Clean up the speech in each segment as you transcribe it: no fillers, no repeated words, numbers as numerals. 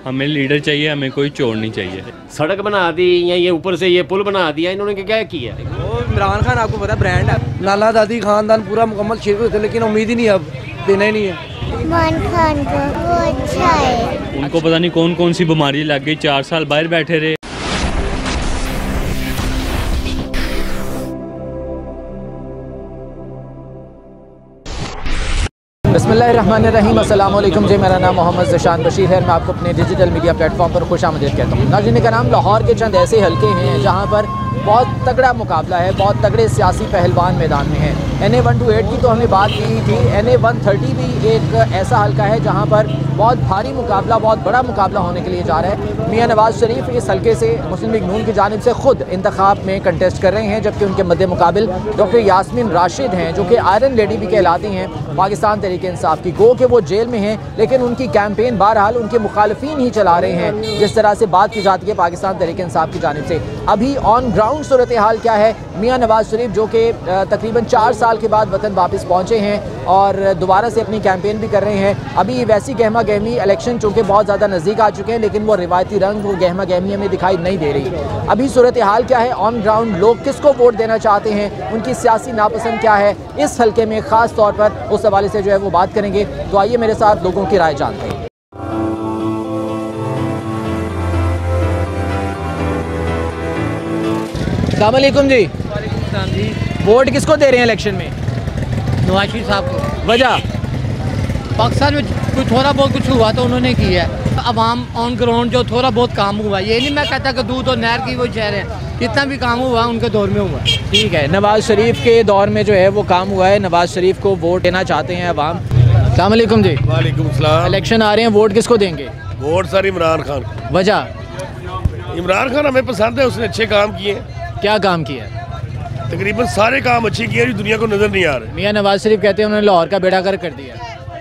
हमें लीडर चाहिए, हमें कोई चोर नहीं चाहिए। सड़क बना दी या ये ऊपर से ये पुल बना दिया, इन्होंने क्या किया? वो इमरान खान आपको पता ब्रांड है, नाना दादी खानदान पूरा मुकम्मल शेर थे, लेकिन उम्मीद ही नहीं अब देना ही नहीं है। इमरान खान को वो अच्छा है। उनको पता नहीं कौन कौन सी बीमारी लग गई, 4 साल बाहर बैठे रहे। बिस्मिल्लाहिर्रहमानिर्रहीम, अस्सलाम वालेकुम जी। मेरा नाम मोहम्मद ज़शान बशीर है। मैं आपको अपने डिजिटल मीडिया प्लेटफॉर्म पर खुशामदीद कहता हूँ। नाज़रीन कराम, लाहौर के चंद ऐसे हलके हैं जहाँ पर बहुत तगड़ा मुकाबला है, बहुत तगड़े सियासी पहलवान मैदान में हैं। NA 128 की तो हमने बात की थी, NA 130 भी एक ऐसा हलका है जहाँ पर बहुत भारी मुकाबला, बहुत बड़ा मुकाबला होने के लिए जा रहा है। मियाँ नवाज़ शरीफ इस हलके से मुस्लिम लीग नून की जानिब से ख़ुद इंतखाब में कंटेस्ट कर रहे हैं, जबकि उनके मद्दे मुकाबिल डॉक्टर यास्मीन राशिद हैं, जो कि आयरन लेडी भी कहलाती हैं पाकिस्तान तहरीक इंसाफ की। गो कि वो जेल में हैं, लेकिन उनकी कैंपेन बहरहाल उनके मुखालफिन ही चला रहे हैं। जिस तरह से बात की जाती है पाकिस्तान तहरीक इंसाफ की जानिब से, अभी ऑन ग्राउंड सूरत हाल क्या है? मियाँ नवाज़ शरीफ जो कि तकरीबन 4 साल के बाद वतन वापस पहुँचे हैं और दोबारा से अपनी कैंपेन भी कर रहे हैं। अभी वैसी गहमा गहमी, इलेक्शन चूँकि बहुत ज़्यादा नज़दीक आ चुके हैं, लेकिन वो रिवायती रंग, वो गहमा गहमी हमें दिखाई नहीं दे रही। अभी सूरत हाल क्या है ऑन ग्राउंड? लोग किसको वोट देना चाहते हैं, उनकी सियासी नापसंद क्या है इस हल्के में ख़ास तौर पर, उस हवाले से जो है वो बात करेंगे। तो आइए मेरे साथ लोगों की राय जानते हैं। अस्सलाम वालेकुम जी। वोट किसको दे रहे हैं इलेक्शन में? नवाज शरीफ साहब को। वजह? पाकिस्तान में कुछ थोड़ा बहुत कुछ हुआ तो उन्होंने किया है। अवाम ऑन ग्राउंड जो थोड़ा बहुत काम हुआ, ये नहीं मैं कहता कि दूध और नहर की वो शहर है, जितना भी काम हुआ उनके दौर में हुआ। ठीक है, नवाज शरीफ के दौर में जो है वो काम हुआ है, नवाज शरीफ को वोट देना चाहते हैं अवाम। अस्सलाम वालेकुम जी। वालेकुम सलाम। इलेक्शन आ रहे हैं, वोट किसको देंगे? Vote sir Imran Khan. वजह? इमरान खान हमें पसंद है, उसने अच्छे काम किए। क्या काम किया? तकरीबन सारे काम अच्छे किए जो दुनिया को नजर नहीं आ रहे। मियाँ नवाज शरीफ कहते हैं उन्होंने लाहौर का बेड़ा गर्क कर दिया।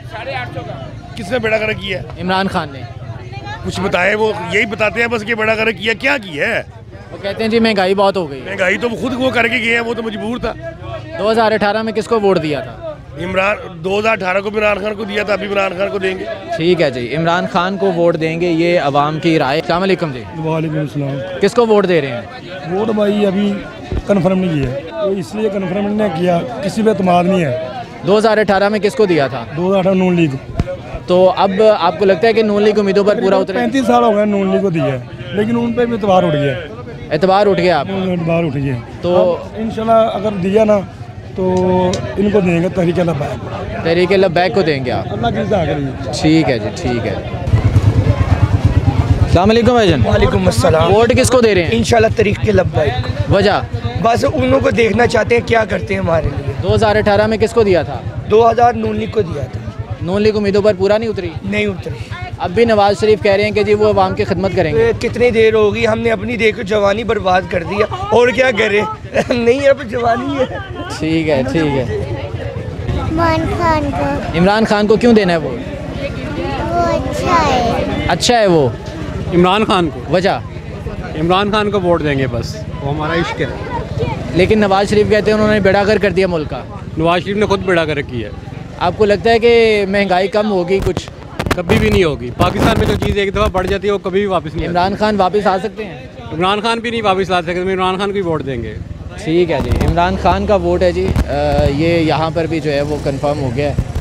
किसने बेड़ा गर्क किया? इमरान खान ने। कुछ बताए, वो यही बताते हैं बस कि बेड़ा गर्क किया। क्या किया है? वो कहते हैं जी महंगाई बहुत हो गई। महंगाई तो खुद वो करके गए हैं, वो तो मजबूर था। 2018 में किसको वोट दिया था? इमरान 2018 को इमरान खान को दिया था, अभी इमरान खान को देंगे। ठीक है जी, इमरान खान को वोट देंगे, ये अवाम की राय। अस्सलाम वालेकुम जी। वालेकुम सलाम। किसको वोट दे रहे हैं? वोट भाई अभी कंफर्म नहीं किया, तो इसलिए कंफर्म नहीं किया, किसी पे एतमाद नहीं है। 2018 में किसको दिया था? 2018 नून लीग। तो अब आपको लगता है कि नून लीग उम्मीदों पर पूरा उतरे? 35 साल हो गए नून लीग को दिया है, लेकिन उन पर भी एतबार उठ गया। एतबार उठ गया? आप एतबार उठ गया। तो इंशाल्लाह अगर दिया ना तो इनको देंगे, तहरीक लब्बैक। तहरीक लब्बैक को देंगे आप? अल्लाह की रज़ा करेगी। ठीक है जी, ठीक है। अस्सलाम वालेकुम भाईजान। वालेकुम अस्सलाम। वोट किसको दे रहे हैं? इंशाल्लाह तहरीक लब्बैक। वजह? बस उन्हों को देखना चाहते हैं क्या करते हैं हमारे लिए। 2018 में किसको दिया था? 2000 नून लीग को दिया था। नून लीग उम्मीदों पर पूरा नहीं उतरी? नहीं उतरी। अब भी नवाज शरीफ कह रहे हैं कि जी वो अवाम की खिदमत करेंगे। कितनी देर होगी, हमने अपनी देखो जवानी बर्बाद कर दिया, और क्या करे नहीं अब जवानी है। ठीक है, ठीक है। इमरान खान को। इमरान खान को क्यों देना है वोट? वो अच्छा है। अच्छा है वो? इमरान खान को। वजह? इमरान खान को वोट देंगे, बस वो हमारा इश्क है। लेकिन नवाज शरीफ कहते हैं उन्होंने बेड़ा गर्क कर दिया मुल्क का। नवाज शरीफ ने खुद बेड़ा गर्क किया है। आपको लगता है कि महंगाई कम होगी? कुछ कभी भी नहीं होगी। पाकिस्तान में जो चीज़ एक दफ़ा बढ़ जाती है वो कभी भी वापस नहीं। इमरान खान वापस आ सकते हैं? इमरान खान भी नहीं वापस ला सकते, इमरान खान को ही वोट देंगे। ठीक है जी, इमरान खान का वोट है जी। ये यहाँ पर भी जो है वो कंफर्म हो गया है।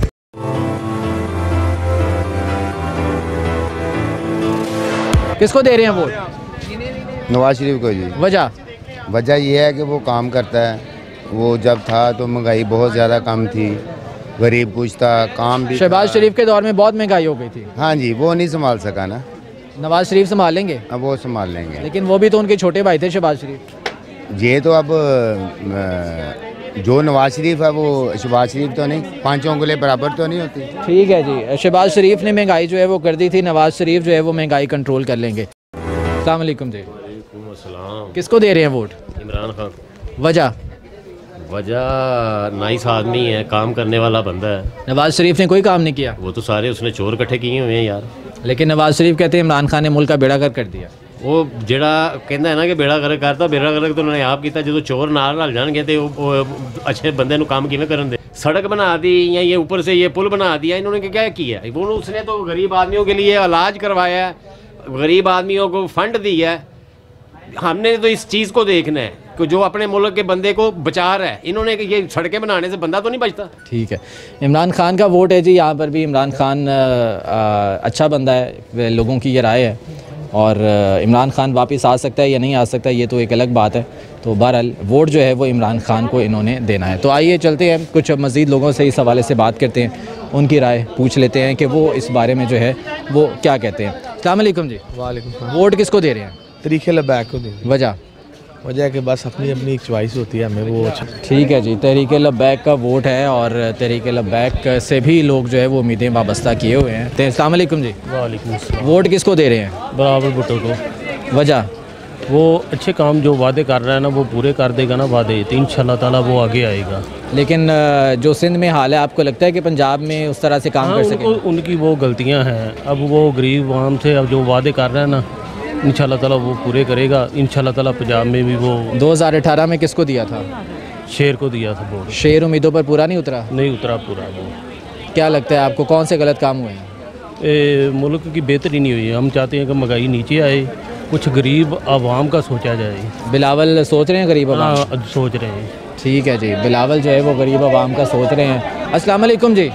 किसको दे रहे हैं वोट? नवाज शरीफ को जी। वजह? वजह यह है कि वो काम करता है। वो जब था तो महंगाई बहुत ज़्यादा कम थी, गरीब कुछ था, काम भी। शहबाज शरीफ के दौर में बहुत महंगाई हो गई थी। हाँ जी, वो नहीं संभाल सका ना। नवाज शरीफ संभाल लेंगे? अब वो संभाल लेंगे, लेकिन वो भी तो उनके छोटे भाई थे शहबाज शरीफ। ये तो अब जो नवाज शरीफ है वो शहबाज शरीफ तो नहीं, 5 उंगली बराबर तो नहीं होती। ठीक है जी, शहबाज शरीफ ने महंगाई जो है वो कर दी थी, नवाज शरीफ जो है वो महंगाई कंट्रोल कर लेंगे। अस्सलाम वालेकुम जी। किसको दे रहे हैं वोट? इमरान खान। वजह? वजह नाइस आदमी है, काम करने वाला बंदा है। नवाज शरीफ ने कोई काम नहीं किया? वो तो सारे उसने चोर इकट्ठे किए हुए हैं यार। लेकिन नवाज शरीफ कहते हैं इमरान खान ने मुल्क का बेड़ा गर्क कर दिया। वो जेड़ा कहता है ना कि बेड़ा गर्क करता, बेड़ा गर्क तो उन्होंने आप किया। जो चोर नाल रल जाएंगे तो अच्छे बंदे को काम किवें करन दे। सड़क बना दी या ये ऊपर से ये पुल बना दिया, इन्होंने क्या किया? वो उसने तो गरीब आदमियों के लिए इलाज करवाया, गरीब आदमियों को फंड दिया है, हमने तो इस चीज़ को देखना है कि जो अपने मुल्क के बंदे को बचा रहा है। इन्होंने ये सड़कें बनाने से बंदा तो नहीं बचता। ठीक है, इमरान खान का वोट है जी यहाँ पर भी। इमरान खान अच्छा बंदा है, लोगों की ये राय है, और इमरान खान वापस आ सकता है या नहीं आ सकता ये तो एक अलग बात है। तो बहरहाल वोट जो है वो इमरान खान को इन्होंने देना है। तो आइए चलते हैं, कुछ मज़ीद लोगों से इस हवाले से बात करते हैं, उनकी राय पूछ लेते हैं कि वो इस बारे में जो है वो क्या कहते हैं। अस्सलाम वालेकुम जी। वालेकुम। वोट किसको दे रहे हैं? तरीके लबैक को दे। वजह कि बस अपनी अपनी एक चॉइस होती है, हमें वो अच्छा। ठीक है जी, तहरीक लब्बैक का वोट है और तहरीक लब्बैक से भी लोग जो है वो उम्मीदें वाबस्ता किए हुए हैं। तो अस्सलाम वालेकुम जी। वालेकुम अस्सलाम। वोट किसको दे रहे हैं? बराबर भुट्टो को। वजह वो अच्छे काम जो वादे कर रहा है ना वो पूरे कर देगा ना वादे, तो इंशाल्लाह ताला वो आगे आएगा। लेकिन जो सिंध में हाल है, आपको लगता है कि पंजाब में उस तरह से काम कर सके? उनकी वो गलतियाँ हैं। अब वो गरीब आवाम से अब जो वादे कर रहा है ना इंशाल्लाह ताला वो पूरे करेगा। इंशाल्लाह ताला पंजाब में भी वो 2018 में किसको दिया था? शेर को दिया था वोट। शेर उम्मीदों पर पूरा नहीं उतरा? नहीं उतरा पूरा। वो क्या लगता है आपको, कौन से गलत काम हुए हैं? मुल्क की बेहतरी नहीं हुई है। हम चाहते हैं कि महंगाई नीचे आए, कुछ गरीब आवाम का सोचा जाए। बिलावल सोच रहे हैं गरीब आवाम? हाँ सोच रहे हैं। ठीक है जी, बिलावल जो है वो गरीब आवाम का सोच रहे हैं। अस्सलाम वालेकुम जी।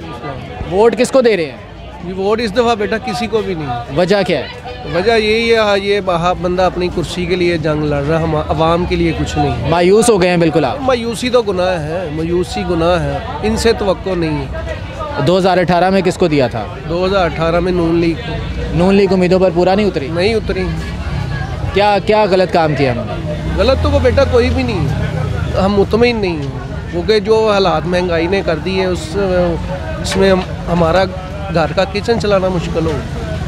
वोट किसको दे रहे हैं? ये वोट इस दफ़ा बेटा किसी को भी नहीं। वजह क्या है? वजह यही है, ये बंदा अपनी कुर्सी के लिए जंग लड़ रहा है, हम आवाम के लिए कुछ नहीं। मायूस हो गए हैं बिल्कुल आप? मायूसी तो गुनाह है, मायूसी गुनाह है, इनसे तवक्को नहीं है। 2018 में किसको दिया था? 2018 में नून लीग को। नून लीग उम्मीदों पर पूरा नहीं उतरी? नहीं उतरी। क्या क्या गलत काम किया उन्होंने? गलत तो वो बेटा कोई भी नहीं है, हम मुतमईन नहीं हैं, क्योंकि जो हालात महंगाई ने कर दी है उसमें हमारा घर का किचन चलाना मुश्किल हो।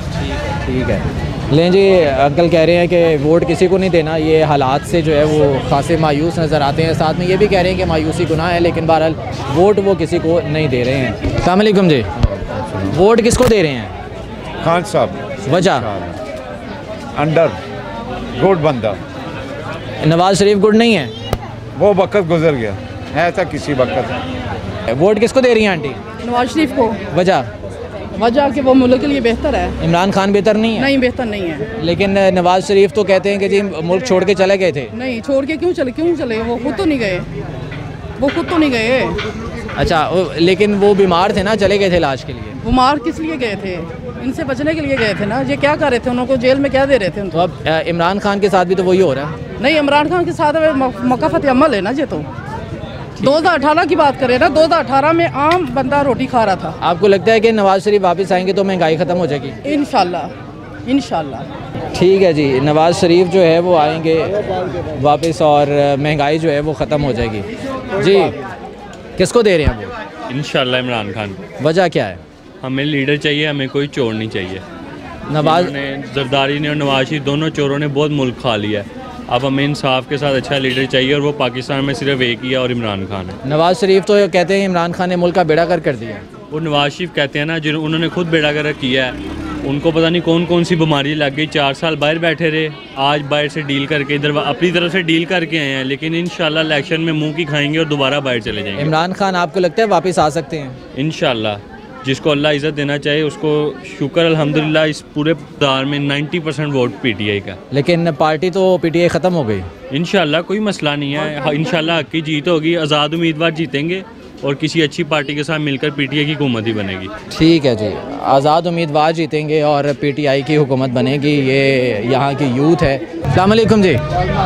ठीक है, लें जी, अंकल कह रहे हैं कि वोट किसी को नहीं देना, ये हालात से जो है वो खासे मायूस नज़र आते हैं। साथ में ये भी कह रहे हैं कि मायूसी गुनाह है, लेकिन बहरहाल वोट वो किसी को नहीं दे रहे हैं। अस्सलाम वालेकुम जी। वोट किसको दे रहे हैं? खान साहब। वजह? अंडर गुड बंदा। नवाज शरीफ गुड नहीं है? वो वक्त गुजर गया है, ऐसा किसी वक्त। वोट किसको दे रही हैं आंटी? नवाज शरीफ को। वजह कि वो मुल्क के लिए बेहतर है। इमरान खान बेहतर नहीं है? नहीं बेहतर नहीं है। लेकिन नवाज शरीफ तो कहते हैं कि जी मुल्क छोड़ के चले गए थे। नहीं छोड़ के क्यों चले? वो खुद तो नहीं गए। अच्छा, लेकिन वो बीमार थे ना, चले गए थे इलाज के लिए। बीमार किस लिए गए थे? इनसे बचने के लिए गए थे ना। ये क्या कर रहे थे? उनको जेल में क्या दे रहे थे उनको? तो अब इमरान खान के साथ भी तो वही हो रहा है। नहीं, इमरान खान के साथ मौक़िफ़त अमल है ना। ये तो 2018 की बात करें ना, 2018 में आम बंदा रोटी खा रहा था। आपको लगता है कि नवाज शरीफ वापस आएंगे तो महंगाई ख़त्म हो जाएगी? इंशाल्लाह। ठीक है जी, नवाज शरीफ जो है वो आएंगे वापस और महंगाई जो है वो ख़त्म हो जाएगी। जी, किसको दे रहे हैं वो? इंशाल्लाह इमरान खान। वजह क्या है? हमें लीडर चाहिए, हमें कोई चोर नहीं चाहिए। नवाज ने जरदारी ने और नवाज शरीफ दोनों चोरों ने बहुत मुल्क खा लिया है। अब हमें इंसाफ के साथ अच्छा लीडर चाहिए, और वो पाकिस्तान में सिर्फ एक ही है और इमरान खान है। नवाज शरीफ तो कहते हैं इमरान खान ने मुल्क का बेड़ा कर दिया। वो नवाज शरीफ कहते हैं ना, उन्होंने खुद बेड़ा गर्क किया है। उनको पता नहीं कौन कौन सी बीमारी लग गई, 4 साल बाहर बैठे रहे, आज बाहर से डील करके इधर अपनी तरफ से डील करके आए हैं, लेकिन इंशाल्लाह इलेक्शन में मुंह की खाएंगे और दोबारा बाहर चले जाएंगे। इमरान खान आपको लगता है वापस आ सकते हैं? इंशाल्लाह, जिसको अल्लाह इज़्ज़त देना चाहिए उसको शुक्र अल्हम्दुलिल्लाह। इस पूरे दार में 90% वोट पीटीआई का। लेकिन पार्टी तो पीटीआई ख़त्म हो गई। इंशाल्लाह कोई मसला नहीं है, इंशाल्लाह हक की जीत होगी, आज़ाद उम्मीदवार जीतेंगे और किसी अच्छी पार्टी के साथ मिलकर पीटीआई की हुकूमत ही बनेगी। ठीक है जी, आज़ाद उम्मीदवार जीतेंगे और पीटीआई की हुकूमत बनेगी, ये यहाँ की यूथ है। अस्सलाम वालेकुम जी।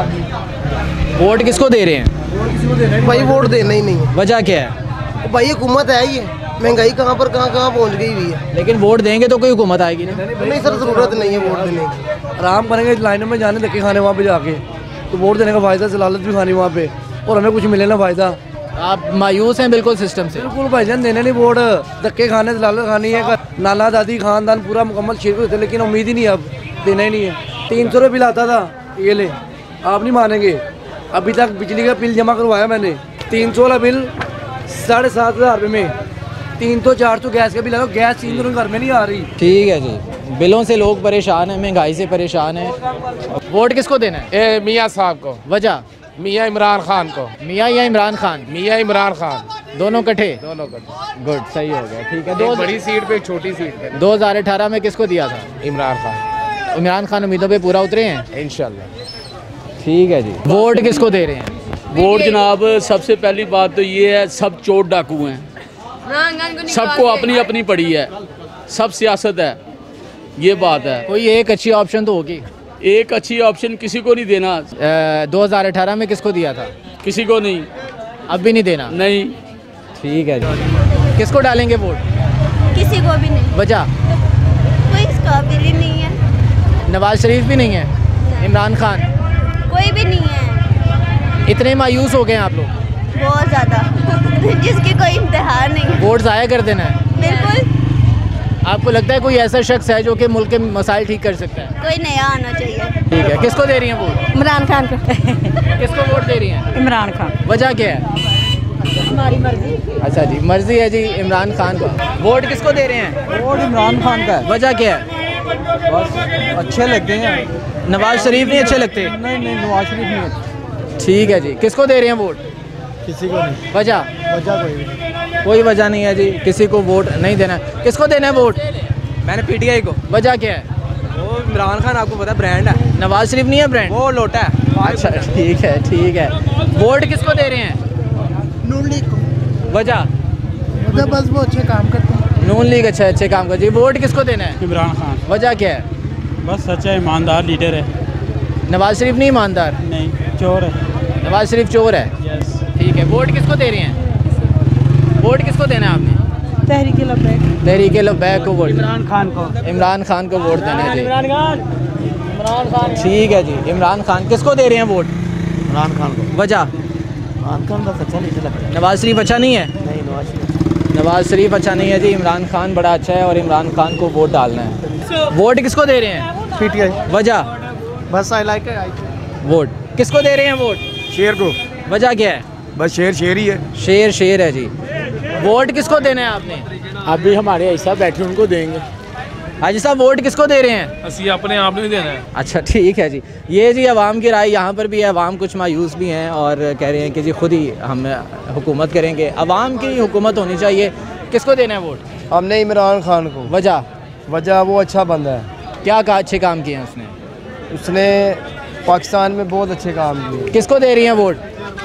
वोट किसको दे रहे हैं? भाई वोट देना ही नहीं। वजह क्या है? भाई हुकूमत है ही, महंगाई कहाँ पहुँच गई हुई है। लेकिन वोट देंगे तो कोई हुकूमत आएगी ना? नहीं सर, ज़रूरत नहीं है वोट देने की। आराम करेंगे, लाइनों में जाने धक्के खाने वहाँ पे जाके, तो वोट देने का फ़ायदा, जलालत भी खानी वहाँ पे, और हमें कुछ मिले ना फ़ायदा। आप मायूस हैं बिल्कुल सिस्टम से? बिल्कुल भाईजान, देने नहीं वोट, धक्के खाने, जलालत खानी है। नाना दादी खानदान पूरा मुकम्मल शिरकत थे, लेकिन उम्मीद ही नहीं, अब देना ही नहीं है। 300 रुपये बिल आता था, ये ले, आप नहीं मानेंगे, अभी तक बिजली का बिल जमा करवाया मैंने, 300 वाला बिल 7,500 रुपये में, 300-400 गैस का बिल आता, गैस 3 दिन घर में नहीं आ रही। ठीक है जी, बिलों से लोग परेशान हैं, महंगाई से परेशान हैं। वोट किसको देना है? मियाँ साहब को। वजह? मियाँ इमरान खान को। मियाँ या इमरान खान? मियाँ इमरान खान। दोनों कट्ठे? दोनों कट्ठे। गुड, सही हो गया। ठीक है, एक बड़ी सीट पे, एक छोटी सीट पे। 2018 में किसको दिया था? इमरान खान। इमरान खान उम्मीदों पे पूरा उतरे हैं इंशाल्लाह। ठीक है जी। वोट किसको दे रहे हैं? वोट जनाब सबसे पहली बात तो ये है, सब चोर डाकू हैं, सबको अपनी अपनी पड़ी है, सब सियासत है, ये बात है। कोई एक अच्छी ऑप्शन तो होगी। एक अच्छी ऑप्शन किसी को नहीं देना। 2018 में किसको दिया था? किसी को नहीं, अब भी नहीं देना? नहीं। ठीक है जी। किसको डालेंगे वोट? किसी को भी नहीं। वजह? कोई काबिल ही नहीं है। नवाज शरीफ भी नहीं है? इमरान खान? कोई भी नहीं है। इतने मायूस हो गए हैं आप लोग? बहुत ज़्यादा जिसकी कोई इम्तिहान नहीं। वोट ज़ाया कर देना है? बिल्कुल। आपको लगता है कोई ऐसा शख्स है जो कि मुल्क के मसाइल ठीक कर सकता है? कोई नया आना चाहिए। ठीक है। किसको दे रही हैं वोट? इमरान खान को। किसको वोट दे रही हैं? इमरान खान। वजह क्या है? हमारी मर्जी। अच्छा जी, मर्जी है जी इमरान खान को। वोट किसको दे रहे हैं? वोट इमरान खान का है। वजह क्या है? बस अच्छे लगते हैं। नवाज शरीफ नहीं अच्छे लगते? नहीं, नवाज शरीफ नहीं अच्छे। ठीक है जी। किसको दे रहे हैं वोट? किसी को नहीं। वजह? वजह कोई भी नहीं। कोई वजह नहीं है जी, किसी को वोट नहीं देना। किसको देना है वोट? मैंने पीटीआई को। वजह क्या है? वो इमरान खान आपको पता ब्रांड है। नवाज शरीफ नहीं है ब्रांड? वो लोटा है। अच्छा ठीक है, ठीक है। वोट किसको दे रहे हैं? नून लीग को। वजह? बस वो अच्छे काम करते हैं। नून लीग अच्छे काम कर जी। वोट किसको देना है? इमरान खान। वजह क्या है? बस सच्चा ईमानदार लीडर है। नवाज शरीफ नहीं ईमानदार? नहीं, चोर है। नवाज शरीफ चोर है? ठीक है। वोट किसको दे रहे हैं? वोट किसको देना है आपने? तहरीक लब्बैक। तहरीक लब्बैक को वोट? इमरान खान को। इमरान खान को वोट देना है जी। इमरान खान। ठीक है जी। इमरान खान। किसको दे रहे हैं वोट? इमरान खान को। वजह? इमरान खान बस अच्छा लीडर लगता है। नवाज शरीफ अच्छा नहीं है? नहीं, नवाज शरीफ अच्छा नहीं है जी। इमरान खान बड़ा अच्छा है और इमरान खान को वोट डालना है। वोट किसको दे रहे हैं? पीटीआई। वजह? बस आई लाइक वोट किसको दे रहे हैं? वोट शेर को। वजह क्या है? बस शेर ही है। शेर है जी। वोट किसको देना है आपने? अभी हमारे ऐसा बैठे उनको देंगे। हाजी साहब वोट किसको दे रहे हैं? असली अपने आप नहीं देना है। अच्छा ठीक है जी। ये जी अवाम की राय यहाँ पर भी है। अवाम कुछ मायूस भी हैं और कह रहे हैं कि जी खुद ही हम हुकूमत करेंगे। अवाम की हुकूमत होनी चाहिए। किसको देना है वोट? हमने इमरान खान को। वजह? वो अच्छा बंदा है। क्या अच्छे काम किए हैं उसने? उसने पाकिस्तान में बहुत अच्छे काम किए। किसको दे रही हैं वोट?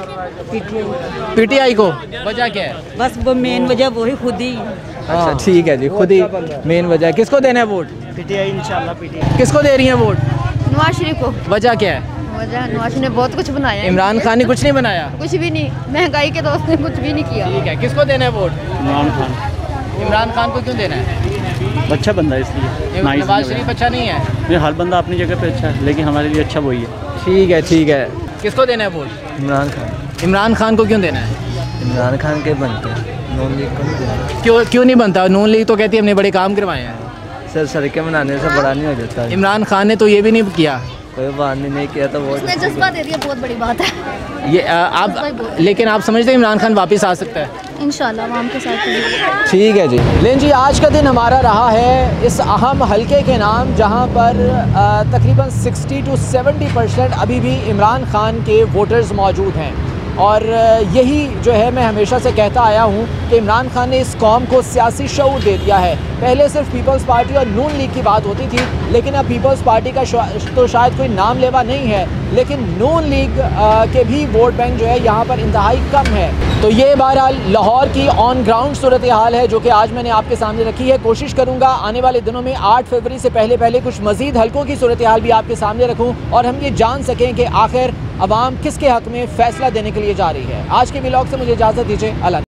पीटीआई को। वजह क्या है? बस वो मेन वजह वही खुद ही। अच्छा ठीक है जी, खुद ही मेन वजह है। किसको देना है वोट? पीटीआई इंशाल्लाह पीटीआई। किसको दे रही हैं वोट? नवाज शरीफ को। वजह क्या है? वजह नवाज शरीफ ने बहुत कुछ बनाया है। इमरान खान ने कुछ नहीं बनाया? कुछ भी नहीं, महंगाई के तो उसने कुछ भी नहीं किया। ठीक है। किसको देना है वोट? इमरान खान। इमरान खान को क्यों देना है? अच्छा बंदा इसलिए। नवाज शरीफ अच्छा नहीं है? हर बंदा अपनी जगह पे अच्छा है, लेकिन हमारे लिए अच्छा वही है। ठीक है। किसको देना है वोट? इमरान खान। इमरान खान को क्यों देना है? इमरान खान के बनते हैं, नून लीग को नहीं देना। क्यों नहीं बनता? नून लीग तो कहती है हमने बड़े काम करवाए हैं। सर सड़कें बनाने से बड़ा नहीं हो जाता। इमरान खान ने तो ये भी नहीं किया। कोई बात नहीं किया तो वो उसने जज्बा दे दिया, बहुत बड़ी बात है ये आप। लेकिन आप समझते हैं इमरान खान वापस आ सकता है? इंशाल्लाह आवाम के साथ। ठीक है जी। लेकिन जी आज का दिन हमारा रहा है इस अहम हलके के नाम, जहां पर तकरीबन 60 to 70% अभी भी इमरान खान के वोटर्स मौजूद हैं। और यही जो है मैं हमेशा से कहता आया हूँ कि इमरान खान ने इस कौम को सियासी शऊर दे दिया है। पहले सिर्फ पीपल्स पार्टी और नून लीग की बात होती थी, लेकिन अब पीपल्स पार्टी का तो शायद कोई नाम लेवा नहीं है, लेकिन नून लीग के भी वोट बैंक जो है यहाँ पर इंतहाई कम है। तो ये बहरहाल लाहौर की ऑन ग्राउंड सूरत हाल है जो कि आज मैंने आपके सामने रखी है। कोशिश करूँगा आने वाले दिनों में 8 फरवरी से पहले कुछ मज़ीद हल्कों की सूरत हाल भी आपके सामने रखूँ और हम ये जान सकें कि आखिर अवाम किसके हक़ में फ़ैसला देने के लिए जा रही है। आज के व्लॉग से मुझे इजाज़त दीजिए। अल्लाह।